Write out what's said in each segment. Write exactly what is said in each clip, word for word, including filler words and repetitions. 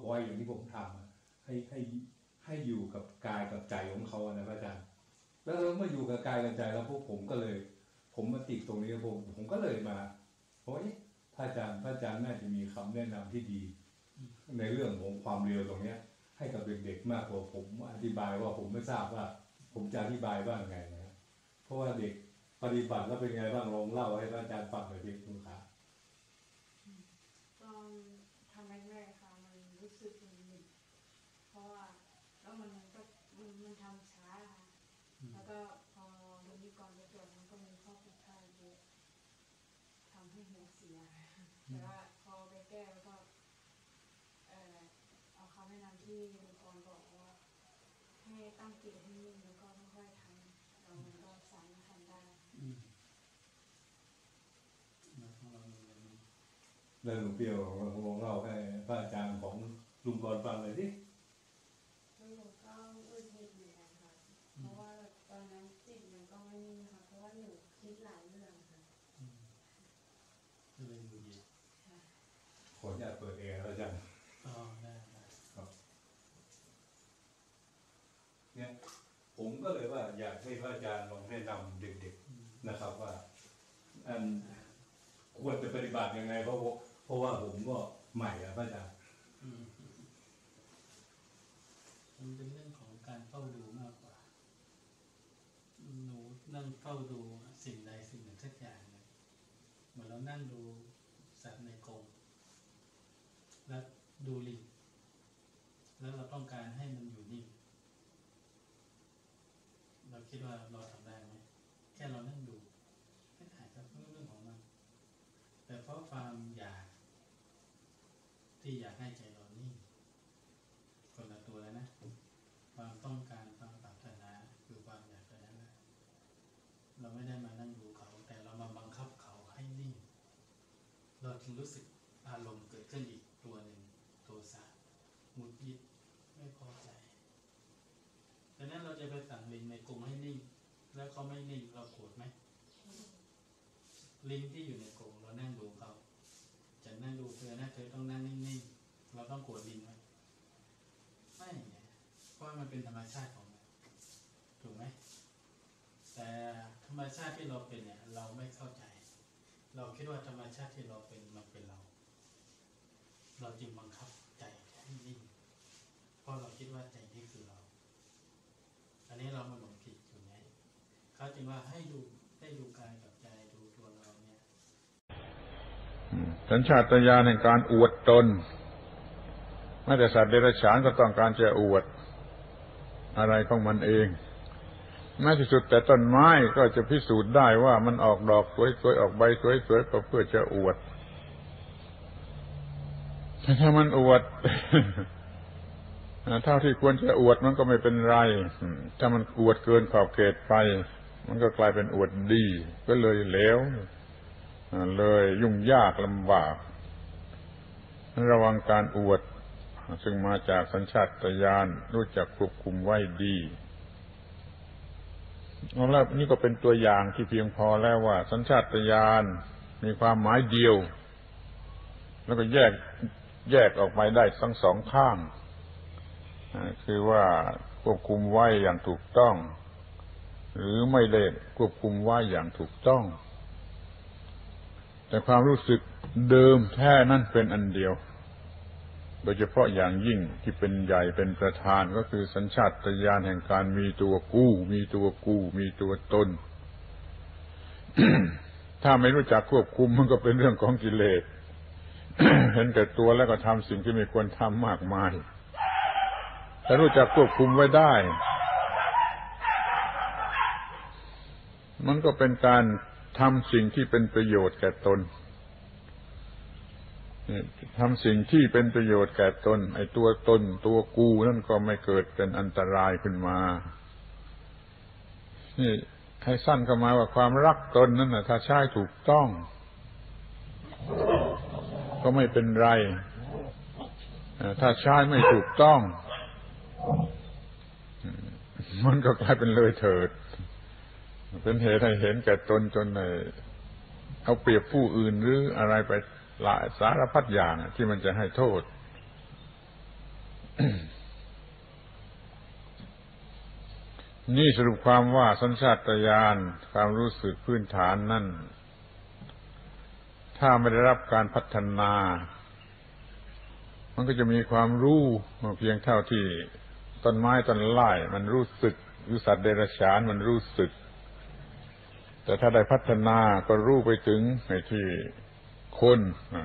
ขอให้อย่างที่ผมทำให้ให้ให้อยู่กับกายกับใจของเขานะพระอาจารย์แล้วเมื่ออยู่กับกายกับใจแล้วพวกผมก็เลยผมมาติดตรงนี้ผมผมก็เลยมาโอ้ยพระอาจารย์พระอาจารย์น่าจะมีคำแนะนำที่ดีในเรื่องของความเร็วตรงนี้ให้กับเด็กๆมากกว่าผมอธิบายว่าผมไม่ทราบว่าผมจะอธิบายว่าไงนะเพราะว่าเด็กปฏิบัติแล้วเป็นไงบ้างลองเล่าให้พระอาจารย์ฟังหน่อยดิคุณขาตอนทำแรกๆค่ะมันรู้สึกมันหนึบเพราะว่าแล้วมันก็มันมันทำช้าค่ะแล้วก็พอลงนี้ก่อนไปตรวจมันก็มีข้อผิดพลาดเยอะทำให้หัวเสียแต่ว่าพอไปแก้แล้วก็เออเอาคำแนะนำที่ลุงกรบอกว่าให้ตั้งจิตให้นิ่งแล้วก็ค่อยๆทำแล้วมันก็สามารถทำได้แล้วหลวงเปียวลองเล่าให้พระอาจารย์ของลุงกรฟังเลยดิลุงก็อึดอัดเหมือนกันค่ะเพราะว่าตอนนั้นจิตมันก็ไม่นิ่งค่ะเพราะว่าหนูคิดหลายเรื่องค่ะก็เลยดูดีขออนุญาตเปิดแอร์แล้วอาจารย์อ๋อได้ครับเนี่ยผมก็เลยว่าอยากให้พระอาจารย์ลองแนะนำเด็กๆนะครับว่าอันควรจะปฏิบัติยังไงเพราะเพราะว่าผมก็ใหม่อะพระอาจารย์มันเป็นเรื่องของการเฝ้าดูมากกว่าหนูนั่งเฝ้าดูสิ่งใดสิ่งหนึ่งสักอย่างเลยเหมือนเรานั่งดูสัตว์ในกรงแล้วดูลิงแล้วเราต้องการให้มันอยู่นิ่งเราคิดว่าเราทำได้ไหมแค่เรานั่งดูไม่อาจจะเรื่องของมันแต่เพราะความอยากที่อยากให้ใจเรานิ่งคนละตัวแล้วนะความต้องการความปรารถนาคือความอยากนั้นนะเราไม่ได้มานั่งดูเขาแต่เรามาบังคับเขาให้นิ่งเราจึงรู้สึกอารมณ์เกิดขึ้นอีกตัวหนึ่งโทสะหงุดหงิดไม่พอใจดังนั้นเราจะไปสั่งลิงในกรงให้นิ่งแล้วเขาไม่นิ่งเราโกรธไหมลิงที่อยู่ในกรงเรานั่งดูเขาจะนั่งดูเธอนะเธอต้องนั่งนิ่งๆเราต้องโกรธลิงไหมไม่เพราะมันเป็นธรรมชาติของมันถูกไหมแต่ธรรมชาติที่เราเป็นเนี่ยเราไม่เข้าใจเราคิดว่าธรรมชาติที่เราเป็นมันเป็นเราเราจึงบังคับใจให้นิ่งเพราะเราคิดว่าใจนี่คือเราอันนี้เรามาหลงผิดอยู่ไงเขาจึงว่าให้ดูให้ดูกายกับใจดูตัวเราเนี่ยสัญชาตญาณแห่งการอวดตนแม้แต่สัตว์เดรัจฉานก็ต้องการจะอวดอะไรของมันเองแม้ที่สุดแต่ต้นไม้ก็จะพิสูจน์ได้ว่ามันออกดอกสวยๆออกใบสวยๆก็เพื่อจะอวดถ้ามันอวดเท่าที่ควรจะอวดมันก็ไม่เป็นไรถ้ามันอวดเกินขอบเขตไปมันก็กลายเป็นอวดดีก็เลยเหลวเลยยุ่งยากลำบากระวังการอวดซึ่งมาจากสัญชาตญาณรู้จักควบคุมไว้ดีเอาละนี่ก็เป็นตัวอย่างที่เพียงพอแล้วว่าสัญชาตญาณมีความหมายเดียวแล้วก็แยกแยกออกไปได้ทั้งสองข้างคือว่าควบคุมไว้อย่างถูกต้องหรือไม่ได้ควบคุมไว้อย่างถูกต้องแต่ความรู้สึกเดิมแท้นั้นเป็นอันเดียวโดยเฉพาะอย่างยิ่งที่เป็นใหญ่เป็นประธานก็คือสัญชาตญาณแห่งการมีตัวกู้มีตัวกู้มีตัวตน ถ้าไม่รู้จักควบคุมมันก็เป็นเรื่องของกิเลส เห็นแก่ตัวแล้วก็ทำสิ่งที่ไม่ควรทำมากมายถ้ารู้จักควบคุมไว้ได้มันก็เป็นการทำสิ่งที่เป็นประโยชน์แก่ตนทำสิ่งที่เป็นประโยชน์แก่ตนไอ้ตัวตนตัวกูนั่นก็ไม่เกิดเป็นอันตรายขึ้นมานี่ให้สั้นเข้ามาว่าความรักตนนั่นน่ะถ้าใช้ถูกต้องก็ไม่เป็นไรถ้าใช้ไม่ถูกต้องมันก็กลายเป็นเลยเถิดเป็นเหตุให้เห็นแก่ตนจนเอาเปรียบผู้อื่นหรืออะไรไปหลายสารพัดอย่างที่มันจะให้โทษนี่สรุปความว่าสัญชาตญาณความรู้สึกพื้นฐานนั่นถ้าไม่ได้รับการพัฒนามันก็จะมีความรู้เพียงเท่าที่ต้นไม้ต้นไม้มันรู้สึกหรือสัตว์เดรัจฉานมันรู้สึกแต่ถ้าได้พัฒนาก็รู้ไปถึงในที่คน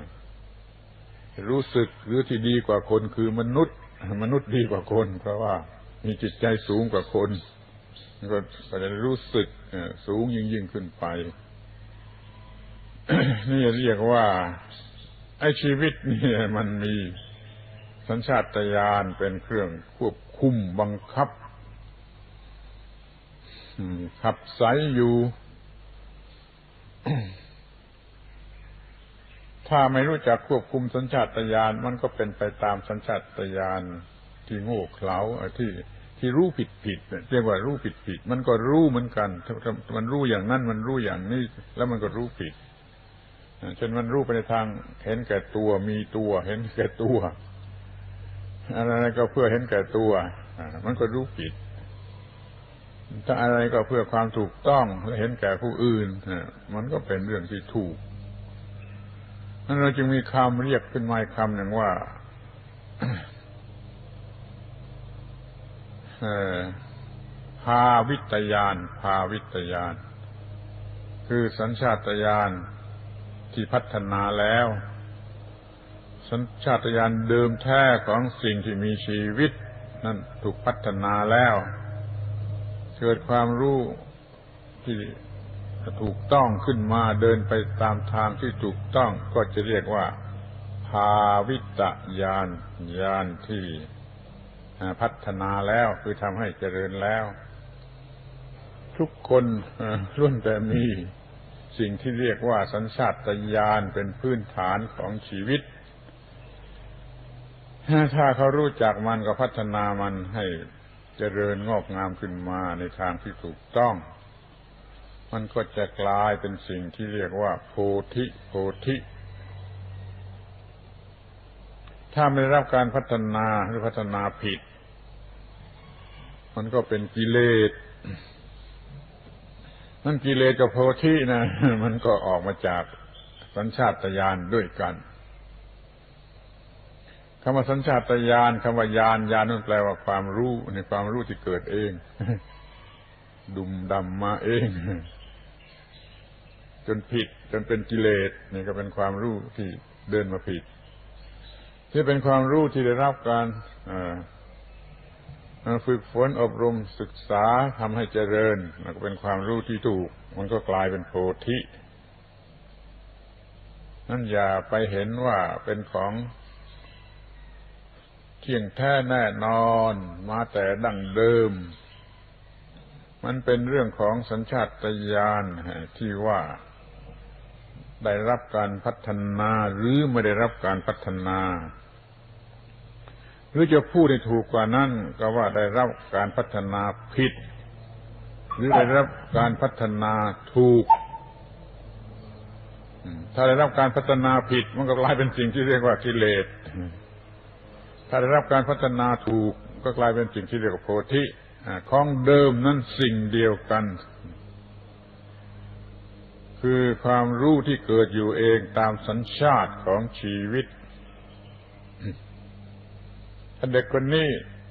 รู้สึกหรือที่ดีกว่าคนคือมนุษย์มนุษย์ดีกว่าคนเพราะว่ามีจิตใจสูงกว่าคนก็จะรู้สึกสูงยิ่งยิ่งขึ้นไป นี่เรียกว่าไอ้ชีวิตนี่มันมีสัญชาตญาณเป็นเครื่องควบคุมบังคับขับไสอยู่ ถ้าไม่รู้จักควบคุมสัญชาตญาณมันก็เป็นไปตามสัญชาตญาณที่โง่เขลาที่ที่รู้ผิดผิดเรียกว่ารู้ผิดผิดมันก็รู้เหมือนกันมันรู้อย่างนั้นมันรู้อย่างนี้แล้วมันก็รู้ผิดจนมันรู้ไปในทางเห็นแก่ตัวมีตัวเห็นแก่ตัวอะไรก็เพื่อเห็นแก่ตัวมันก็รู้ผิดถ้าอะไรก็เพื่อความถูกต้องและเห็นแก่ผู้อื่นมันก็เป็นเรื่องที่ถูกนั้นเราจึงมีคำเรียกขึ้นมาคำหนึ่งว่าภาวิตญาณภาวิตญาณคือสัญชาตญาณที่พัฒนาแล้วสัญชาตญาณเดิมแท้ของสิ่งที่มีชีวิตนั่นถูกพัฒนาแล้วเกิดความรู้ที่ถูกต้องขึ้นมาเดินไปตามทางที่ถูกต้องก็จะเรียกว่าภาวิตญาณญาณที่พัฒนาแล้วคือทำให้เจริญแล้วทุกคนล้วนแต่มีสิ่งที่เรียกว่าสัญชาตญาณเป็นพื้นฐานของชีวิตถ้าเขารู้จักมันก็พัฒนามันให้เจริญงอกงามขึ้นมาในทางที่ถูกต้องมันก็จะกลายเป็นสิ่งที่เรียกว่าโพธิโพธิถ้าไม่ได้รับการพัฒนาหรือพัฒนาผิดมันก็เป็นกิเลสนั่นกิเลสกับโพธินะมันก็ออกมาจากสัญชาตญาณด้วยกันคำว่าสัญชาตญาณคำว่าญาณญาณนั่นแปลว่าความรู้ในความรู้ที่เกิดเองดุมดำมาเองจนผิดจนเป็นกิเลสนี่ก็เป็นความรู้ที่เดินมาผิดที่เป็นความรู้ที่ได้รับการฝึกฝนอบรมศึกษาทำให้เจริญมันก็เป็นความรู้ที่ถูกมันก็กลายเป็นโพธินั่นอย่าไปเห็นว่าเป็นของเที่ยงแท้แน่นอนมาแต่ดั้งเดิมมันเป็นเรื่องของสัญชาตญาณที่ว่าได้รับการพัฒนาหรือไม่ได้รับการพัฒนาหรือจะพูดให้ถูกกว่านั้นก็ว่าได้รับการพัฒนาผิดหรือได้รับการพัฒนาถูกถ้าได้รับการพัฒนาผิดมันก็กลายเป็นสิ่งที่เรียกว่ากิเลสถ้าได้รับการพัฒนาถูกก็กลายเป็นสิ่งที่เรียกว่าโพธิของเดิมนั้นสิ่งเดียวกันคือความรู้ที่เกิดอยู่เองตามสัญชาติของชีวิตเด็กคนนี้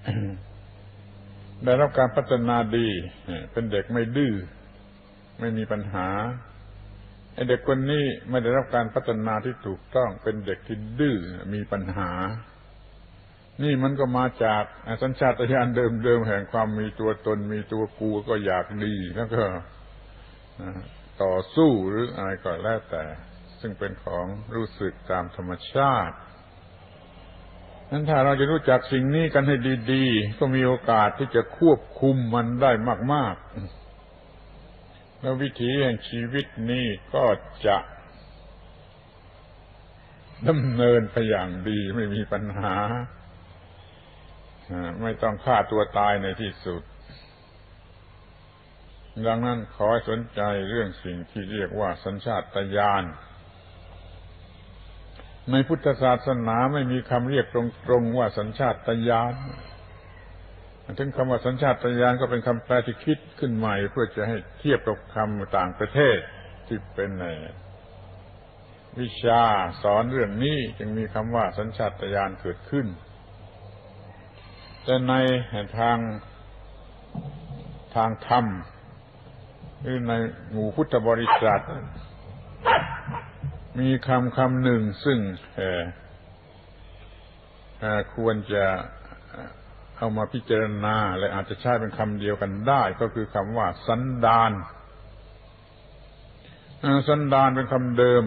ได้รับการพัฒนาดีเป็นเด็กไม่ดื้อไม่มีปัญหาไอ้เด็กคนนี้ไม่ได้รับการพัฒนาที่ถูกต้องเป็นเด็กที่ดื้อมีปัญหานี่มันก็มาจากสัญชาตญาณเดิมๆแห่งความมีตัวตนมีตัวกูก็อยากดีแล้วก็ต่อสู้หรืออะไรก็แล้วแต่ซึ่งเป็นของรู้สึกตามธรรมชาตินั้นถ้าเราจะรู้จักสิ่งนี้กันให้ดีๆก็มีโอกาสที่จะควบคุมมันได้มากๆแล้ววิถีแห่งชีวิตนี้ก็จะดำเนินไปอย่างดีไม่มีปัญหาไม่ต้องฆ่าตัวตายในที่สุดดังนั้นขอให้สนใจเรื่องสิ่งที่เรียกว่าสัญชาตญาณในพุทธศาสนาไม่มีคำเรียกตรงๆว่าสัญชาตญาณถึงคำว่าสัญชาตญาณก็เป็นคำแปลที่คิดขึ้นใหม่เพื่อจะให้เทียบกับคำต่างประเทศที่เป็นวิชาสอนเรื่องนี้จึงมีคำว่าสัญชาตญาณเกิดขึ้นแต่ในทางทางธรรมหรือในหมู่พุทธบริษัทมีคำคำหนึ่งซึ่งควรจะเอามาพิจารณาและอาจจะใช้เป็นคำเดียวกันได้ก็คือคำว่าสันดานสันดานเป็นคำเดิม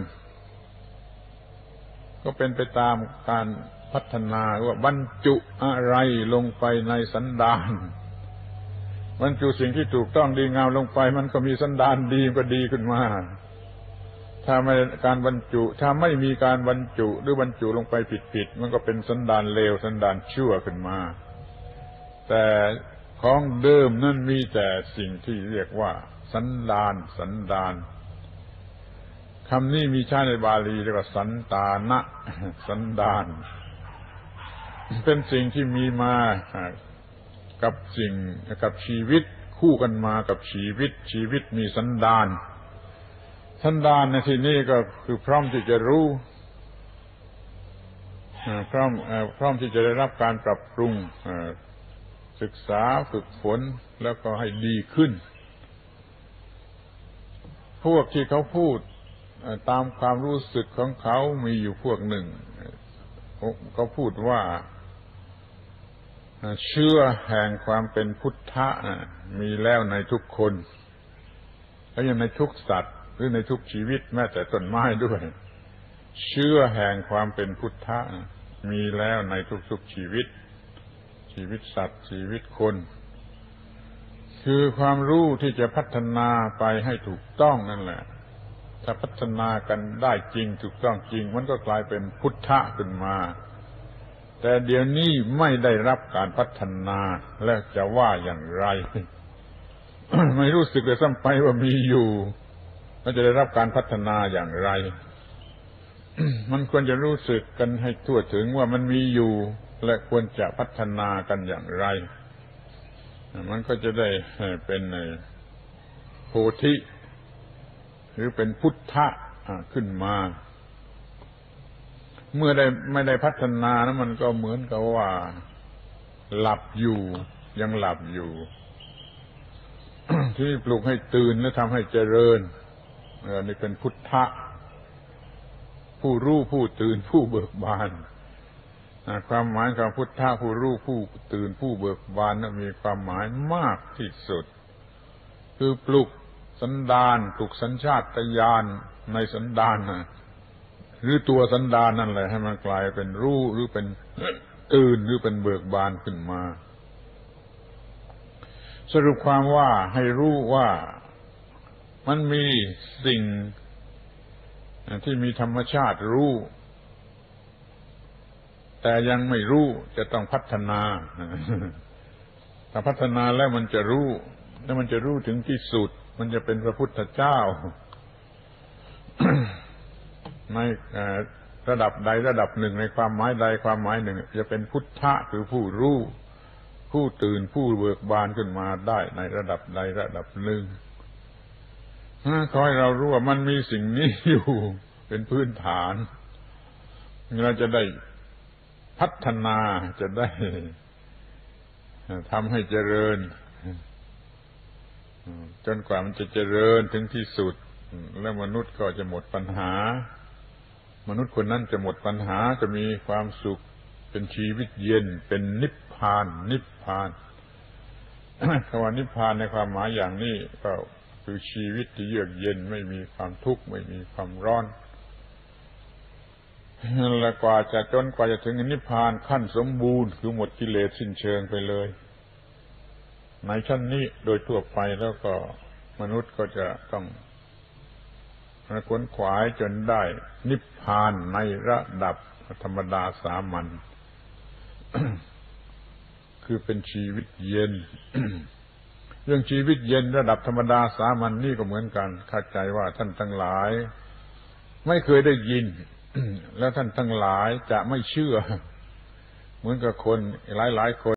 ก็เป็นไปตามการพัฒนาว่าบรรจุอะไรลงไปในสันดานบรรจุสิ่งที่ถูกต้องดีงามลงไปมันก็มีสันดานดีก็ดีขึ้นมาถ้าไม่การบรรจุถ้าไม่มีการบรรจุหรือบรรจุลงไปผิดๆมันก็เป็นสันดานเลวสันดานชั่วขึ้นมาแต่ของเดิมนั่นมีแต่สิ่งที่เรียกว่าสันดานสันดานคำนี้มีใช้ในบาลีเรียกว่าสันตานะสันดานเป็นสิ่งที่มีมากับสิ่งกับชีวิตคู่กันมากับชีวิตชีวิตมีสันดานสันดานในที่นี้ก็คือพร้อมที่จะรู้พร้อมพร้อมที่จะได้รับการปรับปรุงศึกษาฝึกฝนแล้วก็ให้ดีขึ้นพวกที่เขาพูดตามความรู้สึกของเขามีอยู่พวกหนึ่งเขาพูดว่าเชื่อแห่งความเป็นพุทธะมีแล้วในทุกคนและยังในทุกสัตว์หรือในทุกชีวิตแม้แต่ต้นไม้ด้วยเชื่อแห่งความเป็นพุทธะมีแล้วในทุกๆชีวิตชีวิตสัตว์ชีวิตคนคือความรู้ที่จะพัฒนาไปให้ถูกต้องนั่นแหละถ้าพัฒนากันได้จริงถูกต้องจริงมันก็กลายเป็นพุทธะขึ้นมาแต่เดี๋ยวนี้ไม่ได้รับการพัฒนาแล้วจะว่าอย่างไร ไม่รู้สึกเลยซ้ำไปว่ามีอยู่แล้วจะได้รับการพัฒนาอย่างไร มันควรจะรู้สึกกันให้ทั่วถึงว่ามันมีอยู่และควรจะพัฒนากันอย่างไรมันก็จะได้เป็นโพธิหรือเป็นพุทธะขึ้นมาเมื่อได้ไม่ได้พัฒนานะมันก็เหมือนกับว่าหลับอยู่ยังหลับอยู่ ที่ปลุกให้ตื่นและทำให้เจริญเออนี่เป็นพุทธะผู้รู้ผู้ตื่นผู้เบิกบานความหมายของพุทธะผู้รู้ผู้ตื่นผู้เบิกบานนั้นมีความหมายมากที่สุดคือปลุกสันดานปลุกสัญชาตญาณในสันดานนะหรือตัวสันดานนั่นแหละให้มันกลายเป็นรู้หรือเป็นตื่นหรือเป็นเบิกบานขึ้นมาสรุปความว่าให้รู้ว่ามันมีสิ่งที่มีธรรมชาติรู้แต่ยังไม่รู้จะต้องพัฒนาถ้าพัฒนาแล้วมันจะรู้แล้วมันจะรู้ถึงที่สุดมันจะเป็นพระพุทธเจ้า ในระดับใดระดับหนึ่งในความหมายใดความหมายหนึ่งจะเป็นพุทธะคือผู้รู้ผู้ตื่นผู้เบิกบานขึ้นมาได้ในระดับใดระดับหนึ่งขอให้เรารู้ว่ามันมีสิ่งนี้อยู่เป็นพื้นฐานเราจะได้พัฒนาจะได้ทำให้เจริญจนกว่ามันจะเจริญถึงที่สุดแล้วมนุษย์ก็จะหมดปัญหามนุษย์คนนั้นจะหมดปัญหาจะมีความสุขเป็นชีวิตเย็นเป็นนิพพานนิพพานคำว่านิพพานในความหมายอย่างนี้ก็คือชีวิตที่เยือกเย็นไม่มีความทุกข์ไม่มีความร้อนและกว่าจะจนกว่าจะถึงนิพพานขั้นสมบูรณ์คือหมดกิเลสสิ้นเชิงไปเลยในชั้นนี้โดยทั่วไปแล้วก็มนุษย์ก็จะต้องขวนขวายจนได้นิพพานในระดับธรรมดาสามัญ คือเป็นชีวิตเย็น เรื่องชีวิตเย็นระดับธรรมดาสามัญ น, นี่ก็เหมือนกันเข้าใจว่าท่านทั้งหลายไม่เคยได้ยิน แล้วท่านทั้งหลายจะไม่เชื่อเหมือนกับคนหลายๆคน